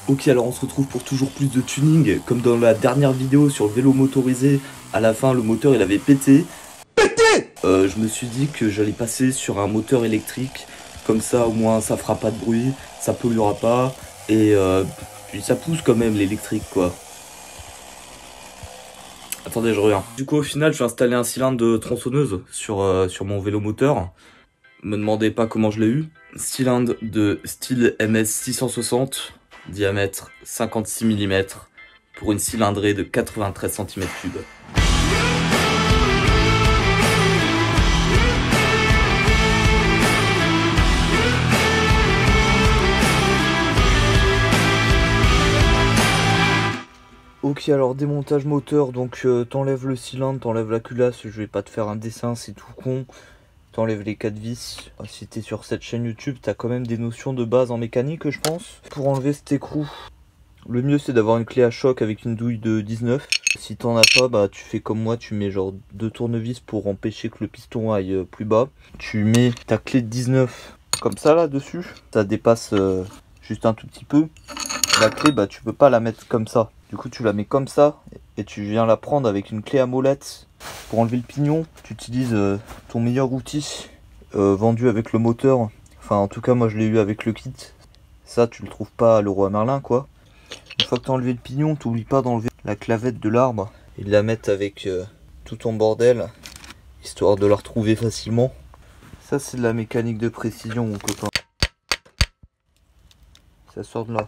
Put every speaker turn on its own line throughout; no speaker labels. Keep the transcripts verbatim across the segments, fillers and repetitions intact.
Ok, alors on se retrouve pour toujours plus de tuning. Comme dans la dernière vidéo sur le vélo motorisé, à la fin le moteur il avait pété. Pété euh, Je me suis dit que j'allais passer sur un moteur électrique. Comme ça au moins ça fera pas de bruit, ça polluera pas. Et euh, puis ça pousse quand même l'électrique quoi. Attendez, je reviens. Du coup au final je vais installer un cylindre de tronçonneuse sur, euh, sur mon vélo moteur. Me demandez pas comment je l'ai eu. Cylindre de style M S six cent soixante. Diamètre cinquante-six millimètres pour une cylindrée de quatre-vingt-treize centimètres cubes. Ok, alors démontage moteur, donc euh, t'enlèves le cylindre, t'enlèves la culasse, je vais pas te faire un dessin, c'est tout con. T'enlèves les quatre vis. Si t'es sur cette chaîne YouTube, t'as quand même des notions de base en mécanique, je pense. Pour enlever cet écrou, le mieux c'est d'avoir une clé à choc avec une douille de dix-neuf. Si t'en as pas, bah tu fais comme moi, tu mets genre deux tournevis pour empêcher que le piston aille plus bas. Tu mets ta clé de dix-neuf comme ça là dessus. Ça dépasse euh, juste un tout petit peu. La clé, bah tu peux pas la mettre comme ça. Du coup tu la mets comme ça et tu viens la prendre avec une clé à molette. Pour enlever le pignon, tu utilises euh, ton meilleur outil euh, vendu avec le moteur. Enfin, en tout cas, moi je l'ai eu avec le kit. Ça, tu le trouves pas à Leroy Merlin, quoi. Une fois que tu as enlevé le pignon, t'oublies pas d'enlever la clavette de l'arbre et de la mettre avec euh, tout ton bordel, histoire de la retrouver facilement. Ça, c'est de la mécanique de précision, mon copain. Ça sort de là.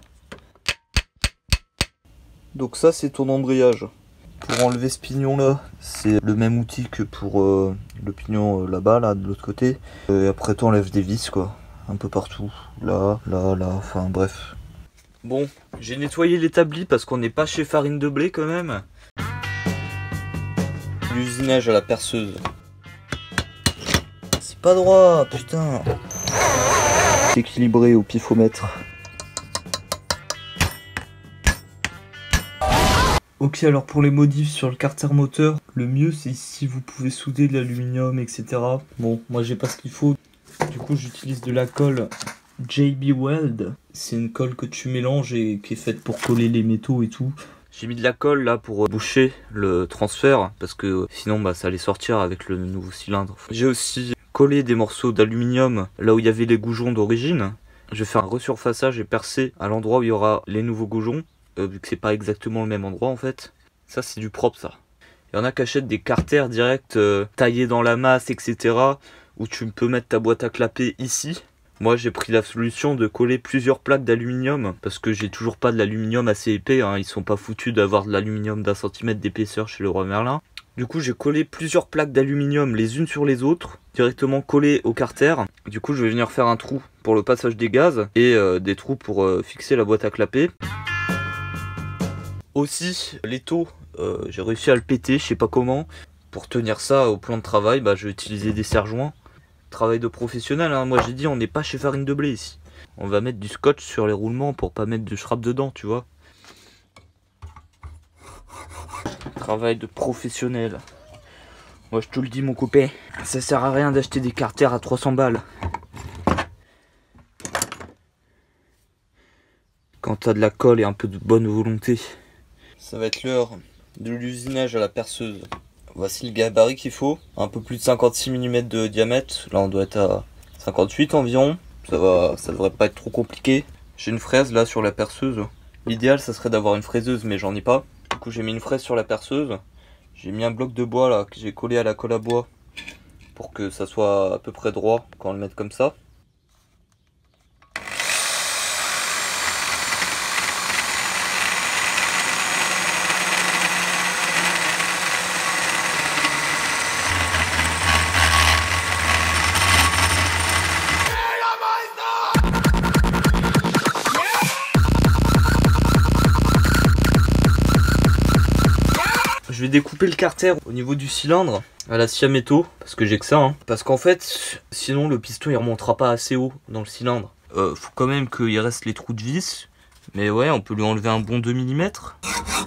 Donc ça, c'est ton embrayage. Pour enlever ce pignon là, c'est le même outil que pour euh, le pignon euh, là-bas, là, de l'autre côté. Et après tu enlèves des vis quoi, un peu partout, là, là, là, enfin bref. Bon, j'ai nettoyé l'établi parce qu'on n'est pas chez Farine de Blé quand même. L'usinage à la perceuse. C'est pas droit, putain. C'est équilibré au pifomètre. Ok, alors pour les modifs sur le carter moteur, le mieux c'est si vous pouvez souder de l'aluminium, et cetera. Bon, moi j'ai pas ce qu'il faut, du coup j'utilise de la colle J B Weld. C'est une colle que tu mélanges et qui est faite pour coller les métaux et tout. J'ai mis de la colle là pour boucher le transfert, parce que sinon bah, ça allait sortir avec le nouveau cylindre. J'ai aussi collé des morceaux d'aluminium là où il y avait les goujons d'origine. Je vais faire un resurfaçage et percer à l'endroit où il y aura les nouveaux goujons. Euh, vu que c'est pas exactement le même endroit en fait. Ça c'est du propre ça. Il y en a qui achètent des carters directs euh, taillés dans la masse, et cetera. Où tu peux mettre ta boîte à clapper ici. Moi j'ai pris la solution de coller plusieurs plaques d'aluminium. Parce que j'ai toujours pas de l'aluminium assez épais. Hein. Ils sont pas foutus d'avoir de l'aluminium d'un centimètre d'épaisseur chez Leroy Merlin. Du coup j'ai collé plusieurs plaques d'aluminium les unes sur les autres. Directement collées au carter. Du coup je vais venir faire un trou pour le passage des gaz. Et euh, des trous pour euh, fixer la boîte à clapper. Aussi, l'étau, euh, j'ai réussi à le péter, je sais pas comment. Pour tenir ça au plan de travail, bah, je vais utiliser des serre-joints. Travail de professionnel, hein. Moi j'ai dit on n'est pas chez Farine de Blé ici. On va mettre du scotch sur les roulements pour pas mettre de schrap dedans, tu vois. Travail de professionnel. Moi je te le dis mon copain, ça sert à rien d'acheter des carters à trois cents balles. Quand t'as de la colle et un peu de bonne volonté. Ça va être l'heure de l'usinage à la perceuse. Voici le gabarit qu'il faut. Un peu plus de cinquante-six millimètres de diamètre. Là on doit être à cinquante-huit environ. Ça va, ça devrait pas être trop compliqué. J'ai une fraise là sur la perceuse. L'idéal ça serait d'avoir une fraiseuse mais j'en ai pas. Du coup j'ai mis une fraise sur la perceuse. J'ai mis un bloc de bois là que j'ai collé à la colle à bois. Pour que ça soit à peu près droit quand on le met comme ça. Je vais découper le carter au niveau du cylindre à la scie à métaux, parce que j'ai que ça, hein. Parce qu'en fait, sinon le piston il remontera pas assez haut dans le cylindre. Euh, faut quand même qu'il reste les trous de vis, mais ouais, on peut lui enlever un bon deux millimètres.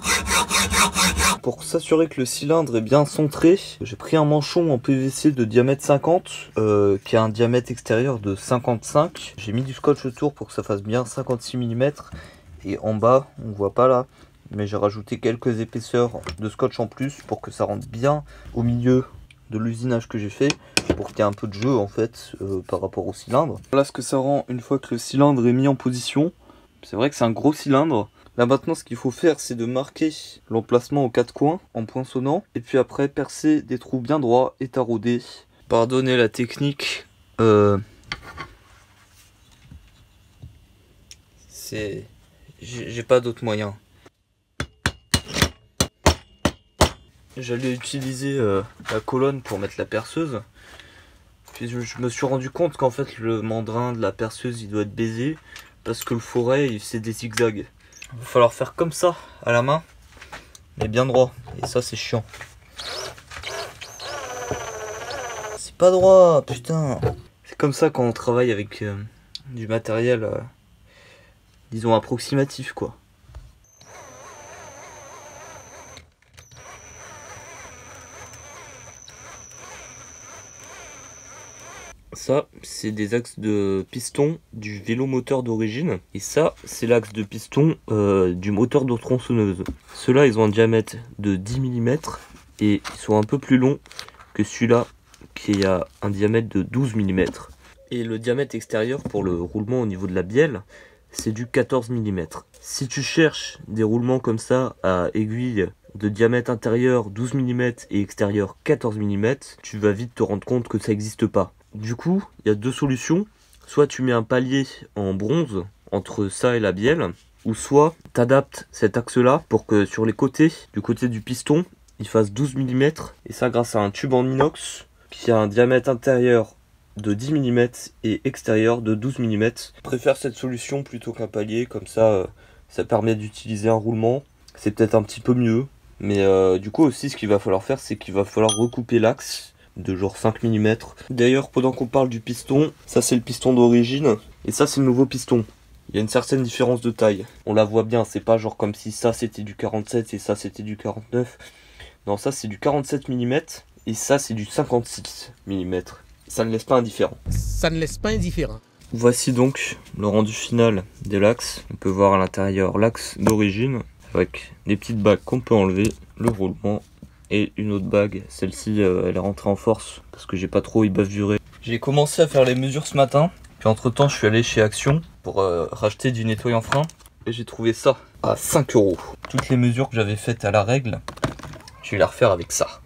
Pour s'assurer que le cylindre est bien centré, j'ai pris un manchon en P V C de diamètre cinquante, euh, qui a un diamètre extérieur de cinquante-cinq. J'ai mis du scotch autour pour que ça fasse bien cinquante-six millimètres. Et en bas, on voit pas là, mais j'ai rajouté quelques épaisseurs de scotch en plus pour que ça rentre bien au milieu de l'usinage que j'ai fait, pour qu'il y ait un peu de jeu en fait euh, par rapport au cylindre. Voilà ce que ça rend une fois que le cylindre est mis en position. C'est vrai que c'est un gros cylindre. Là maintenant ce qu'il faut faire c'est de marquer l'emplacement aux quatre coins en poinçonnant, et puis après percer des trous bien droits et tarauder. Pardonnez la technique, euh... c'est... j'ai pas d'autre moyen. J'allais utiliser euh, la colonne pour mettre la perceuse. Puis je, je me suis rendu compte qu'en fait le mandrin de la perceuse il doit être baisé. Parce que le forêt c'est des zigzags. Il va falloir faire comme ça à la main. Mais bien droit. Et ça c'est chiant. C'est pas droit, putain. C'est comme ça quand on travaille avec euh, du matériel, euh, disons approximatif quoi. Ça, c'est des axes de piston du vélo moteur d'origine. Et ça, c'est l'axe de piston euh, du moteur de tronçonneuse. Ceux-là, ils ont un diamètre de dix millimètres. Et ils sont un peu plus longs que celui-là, qui a un diamètre de douze millimètres. Et le diamètre extérieur pour le roulement au niveau de la bielle, c'est du quatorze millimètres. Si tu cherches des roulements comme ça à aiguille de diamètre intérieur douze millimètres et extérieur quatorze millimètres, tu vas vite te rendre compte que ça n'existe pas. Du coup, il y a deux solutions. Soit tu mets un palier en bronze entre ça et la bielle, ou soit tu adaptes cet axe-là pour que sur les côtés, du côté du piston, il fasse douze millimètres. Et ça grâce à un tube en inox qui a un diamètre intérieur de dix millimètres et extérieur de douze millimètres. Je préfère cette solution plutôt qu'un palier, comme ça, ça permet d'utiliser un roulement. C'est peut-être un petit peu mieux. Mais euh, du coup aussi, ce qu'il va falloir faire, c'est qu'il va falloir recouper l'axe de genre cinq millimètres. D'ailleurs, pendant qu'on parle du piston, ça c'est le piston d'origine et ça c'est le nouveau piston. Il y a une certaine différence de taille. On la voit bien, c'est pas genre comme si ça c'était du quarante-sept et ça c'était du quarante-neuf. Non, ça c'est du quarante-sept millimètres et ça c'est du cinquante-six millimètres. Ça ne laisse pas indifférent.
Ça ne laisse pas indifférent.
Voici donc le rendu final de l'axe. On peut voir à l'intérieur l'axe d'origine avec des petites bagues qu'on peut enlever, le roulement. Et une autre bague, celle-ci euh, elle est rentrée en force parce que j'ai pas trop y bavuré. J'ai commencé à faire les mesures ce matin, puis entre temps je suis allé chez Action pour euh, racheter du nettoyant frein et j'ai trouvé ça à cinq euros. Toutes les mesures que j'avais faites à la règle, je vais les refaire avec ça.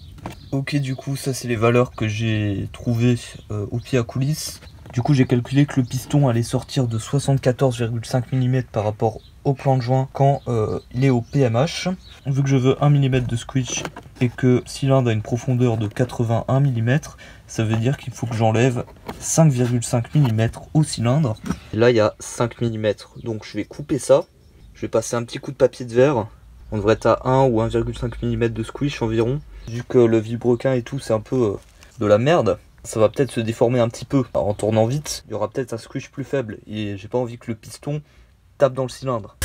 Ok, du coup ça c'est les valeurs que j'ai trouvées euh, au pied à coulisses. Du coup j'ai calculé que le piston allait sortir de soixante-quatorze virgule cinq millimètres par rapport au plan de joint quand euh, il est au P M H. Vu que je veux un millimètre de squeeze et que le cylindre a une profondeur de quatre-vingt-un millimètres, ça veut dire qu'il faut que j'enlève cinq virgule cinq millimètres au cylindre. Et là il y a cinq millimètres, donc je vais couper ça. Je vais passer un petit coup de papier de verre. On devrait être à un ou un virgule cinq millimètres de squish environ. Vu que le vilebrequin et tout c'est un peu euh, de la merde, ça va peut-être se déformer un petit peu. Alors, en tournant vite, il y aura peut-être un squish plus faible et j'ai pas envie que le piston tape dans le cylindre.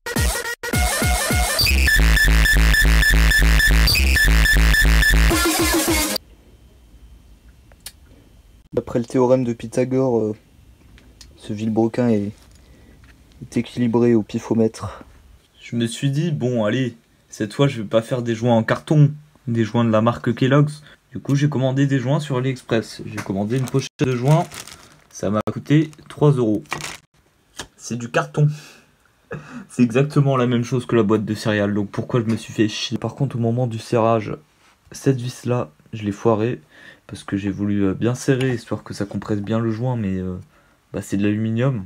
D'après le théorème de Pythagore, euh, ce vilebrequin est, est équilibré au pifomètre. Je me suis dit, bon allez, cette fois je vais pas faire des joints en carton, des joints de la marque Kellogg's. Du coup j'ai commandé des joints sur AliExpress. J'ai commandé une pochette de joints, ça m'a coûté trois euros. C'est du carton. C'est exactement la même chose que la boîte de céréales, donc pourquoi je me suis fait chier. Par contre au moment du serrage, cette vis là, je l'ai foirée. Parce que j'ai voulu bien serrer, histoire que ça compresse bien le joint, mais euh, bah, c'est de l'aluminium.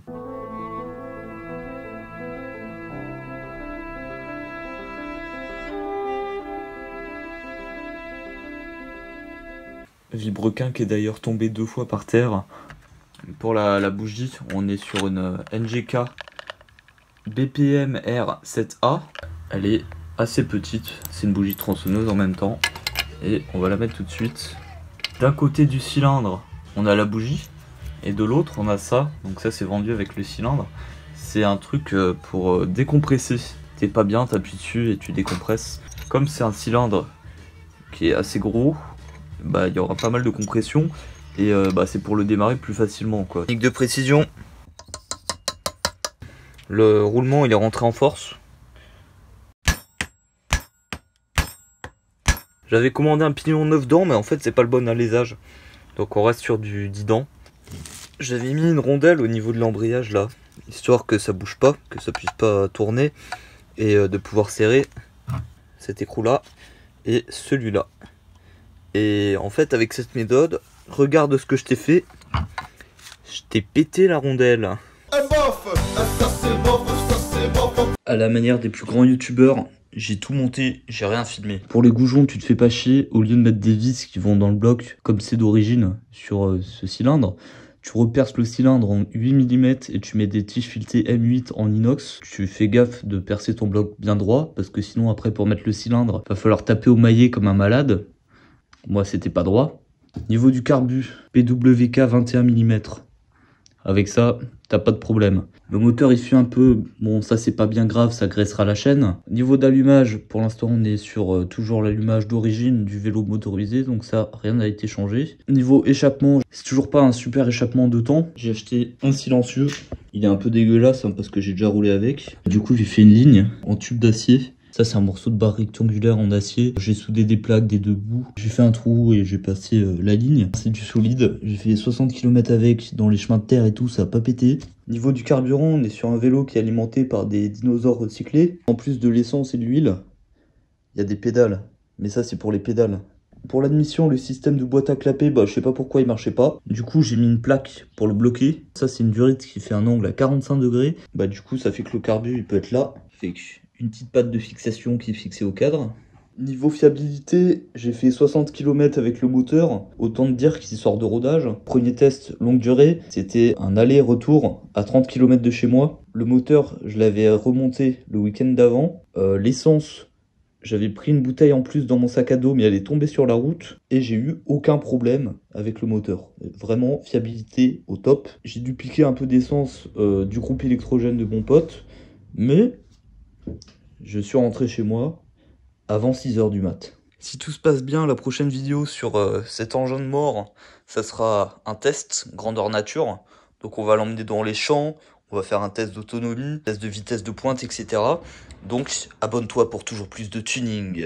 Vilebrequin qui est d'ailleurs tombé deux fois par terre. Pour la, la bougie, on est sur une N G K B P M R sept A. Elle est assez petite, c'est une bougie tronçonneuse en même temps. Et on va la mettre tout de suite. D'un côté du cylindre, on a la bougie. Et de l'autre, on a ça. Donc ça, c'est vendu avec le cylindre. C'est un truc pour décompresser. T'es pas bien, t'appuies dessus et tu décompresses. Comme c'est un cylindre qui est assez gros, bah il y aura pas mal de compression. Et euh, bah, c'est pour le démarrer plus facilement, quoi. Technique de précision. Le roulement il est rentré en force. J'avais commandé un pignon neuf dents, mais en fait c'est pas le bon alésage. Donc on reste sur du dix dents. J'avais mis une rondelle au niveau de l'embrayage là, histoire que ça bouge pas, que ça puisse pas tourner, et de pouvoir serrer cet écrou là et celui-là. Et en fait avec cette méthode, regarde ce que je t'ai fait. Je t'ai pété la rondelle. À la manière des plus grands youtubeurs, j'ai tout monté, j'ai rien filmé. Pour les goujons, tu te fais pas chier, au lieu de mettre des vis qui vont dans le bloc, comme c'est d'origine sur euh, ce cylindre, tu reperces le cylindre en huit millimètres et tu mets des tiges filetées M huit en inox. Tu fais gaffe de percer ton bloc bien droit, parce que sinon après pour mettre le cylindre, va falloir taper au maillet comme un malade. Moi c'était pas droit. Niveau du carbu, P W K vingt et un millimètres. Avec ça, t'as pas de problème. Le moteur il fuit un peu, bon ça c'est pas bien grave, ça graissera la chaîne. Niveau d'allumage, pour l'instant on est sur euh, toujours l'allumage d'origine du vélo motorisé, donc ça rien n'a été changé. Niveau échappement, c'est toujours pas un super échappement de temps. J'ai acheté un silencieux, il est un peu dégueulasse hein, parce que j'ai déjà roulé avec. Du coup j'ai fait une ligne en tube d'acier. Ça c'est un morceau de barre rectangulaire en acier. J'ai soudé des plaques des deux bouts. J'ai fait un trou et j'ai passé euh, la ligne. C'est du solide. J'ai fait soixante kilomètres avec dans les chemins de terre et tout, ça a pas pété. Niveau du carburant, on est sur un vélo qui est alimenté par des dinosaures recyclés. En plus de l'essence et de l'huile, il y a des pédales. Mais ça c'est pour les pédales. Pour l'admission, le système de boîte à clapper, bah je sais pas pourquoi il marchait pas. Du coup j'ai mis une plaque pour le bloquer. Ça c'est une durite qui fait un angle à quarante-cinq degrés. Bah du coup ça fait que le carbu il peut être là. Fait que une petite patte de fixation qui est fixée au cadre. Niveau fiabilité, j'ai fait soixante kilomètres avec le moteur, autant de dire qu'il sort de rodage. Premier test longue durée, c'était un aller-retour à trente kilomètres de chez moi. Le moteur, je l'avais remonté le week-end d'avant. Euh, L'essence, j'avais pris une bouteille en plus dans mon sac à dos, mais elle est tombée sur la route. Et j'ai eu aucun problème avec le moteur. Vraiment, fiabilité au top. J'ai dû piquer un peu d'essence euh, du groupe électrogène de mon pote, mais je suis rentré chez moi avant six heures du mat. Si tout se passe bien, la prochaine vidéo sur euh, cet engin de mort, ça sera un test grandeur nature. Donc on va l'emmener dans les champs, on va faire un test d'autonomie, test de vitesse de pointe, et cetera. Donc abonne-toi pour toujours plus de tuning.